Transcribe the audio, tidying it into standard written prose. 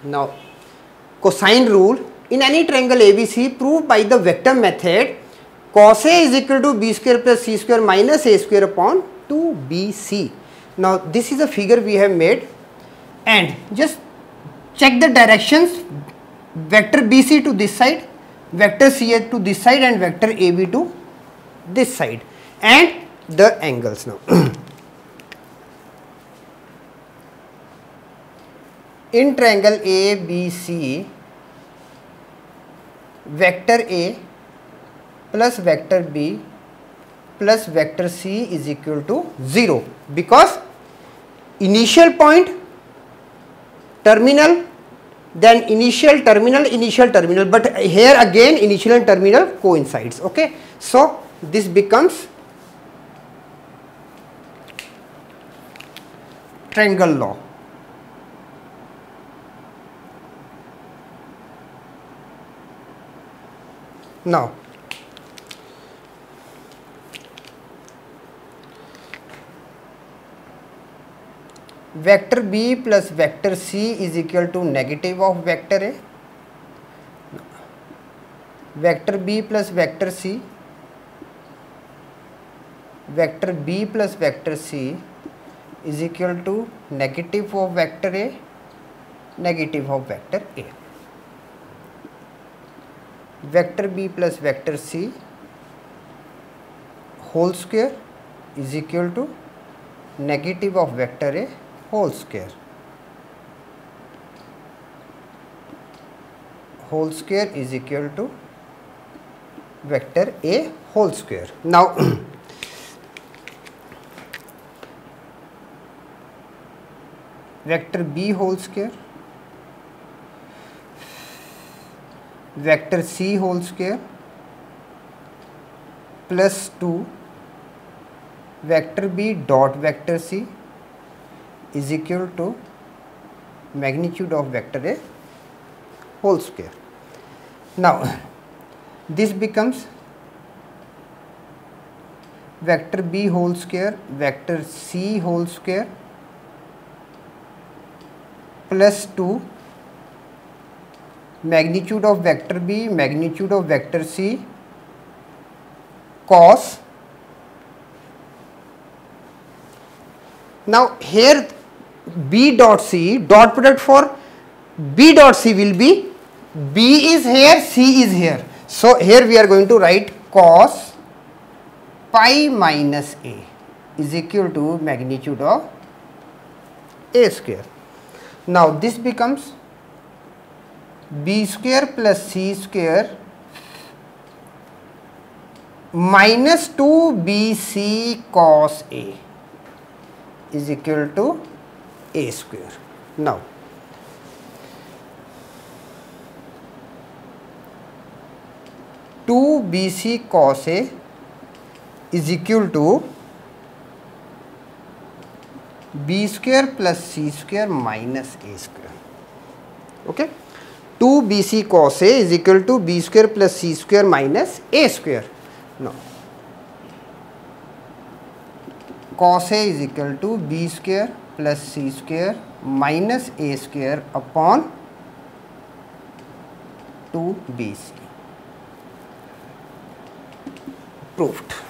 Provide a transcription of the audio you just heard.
Now, cosine rule in any triangle ABC proved by the vector method. Cos A is equal to B square plus C square minus A square upon 2BC. Now, this is a figure we have made, and just check the directions. Vector BC to this side, vector CA to this side, and vector AB to this side, and the angles now. In triangle ABC, vector A plus vector B plus vector C is equal to 0, because initial point, terminal, then initial terminal, but here again initial and terminal coincides. Okay, so this becomes triangle law. Now, vector B plus vector C is equal to negative of vector A. Vector B plus vector C, vector B plus vector C is equal to negative of vector A, negative of vector A. Vector B plus vector C whole square is equal to negative of vector A whole square. Whole square is equal to vector A whole square. Now, vector B whole square, vector C whole square plus 2 vector B dot vector C is equal to magnitude of vector A whole square. Now, this becomes vector B whole square, vector C whole square plus 2 magnitude of vector B, magnitude of vector C, cos. Now, here B dot C, dot product for B dot C will be, B is here, C is here. So, here we are going to write cos pi minus A is equal to magnitude of A square. Now, this becomes B square plus C square minus 2BC cos A is equal to A square. Now, two BC cos A is equal to B square plus C square minus A square. Okay. 2BC cos A is equal to B square plus C square minus A square. Now, cos A is equal to B square plus C square minus A square upon 2BC. Proved.